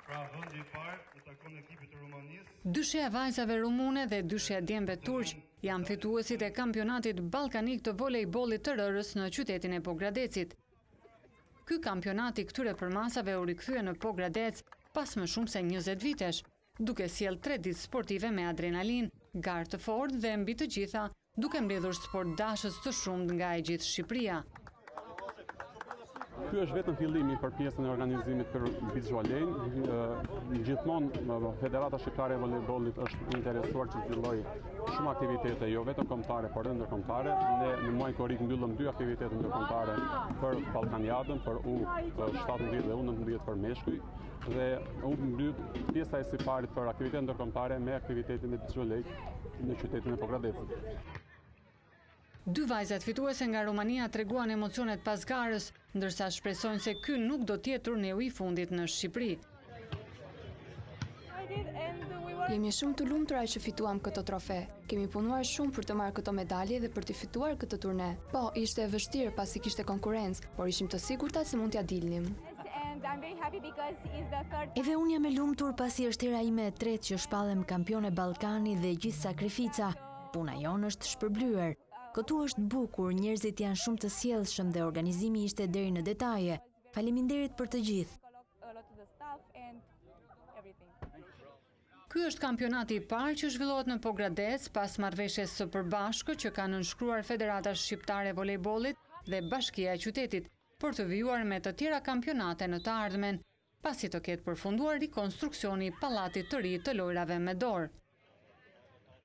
Pra vendi I parë I takon ekipit të Rumanisë. Dyshja e vajzave rumune dhe dyshja e djemve turq janë fituesit e kampionatit ballkanik të volejbollit të rërës në qytetin e Pogradecit. Ky kampionat I këtyre përmasave u rikthye në Pogradec pas më shumë se 20 vitesh, duke sjellë 3 ditë sportive me adrenalin, garë të fortë dhe mbi të gjitha duke mbledhur sportdashës të shumt nga e gjithë Shqipëria. Ky është vetëm fillimi për pjesën e organizimit për beach volley. Gjithmonë Federata Shqiptare e Volejbollit është interesuar që të fillojë shumë aktivitete, jo vetëm kombëtare, por edhe ndërkombëtare. Ne në muajin korrik mbyllëm 2 aktivitete ndërkombëtare për Ballkaniadën, për U17 dhe U19 për meshkuj, dhe u mbyll pjesa e siparit për aktivitete ndërkombëtare me aktivitetin e beach volley në qytetin e Pogradecit. 2 vajzat fituese nga Rumania treguan emocionet pas garës, ndërsa shpresojnë se ky nuk do të jetë turneu I fundit në Shqipëri. Jemi shumë të lumtura që fituam këtë trofe. Kemi punuar shumë për të marrë këto medalje dhe për të fituar këtë turne. Po, ishte e vështirë pasi kishte konkurrencë, por ishim të sigurta se mund t'ja dilnim. Edhe unë jam e lumtur pasi është hera ime e tretë që shpallem kampione Ballkani dhe gjithë sakrifica. Puna jonë është shpërblyer. Këtu është bukur, njerëzit janë shumë të sjellshëm dhe organizimi ishte deri në detaje. Faleminderit për të gjithë. Ky është kampionati I parë që zhvillohet në Pogradec pas marrëveshjes së përbashkët që kanë nënshkruar Federata Shqiptare e Volejbollit dhe Bashkia e Qytetit për të vijuar me të tjera kampionate në të ardhmen, pasi të ketë përfunduar rikonstruksioni I pallatit të ri të lojrave me dorë.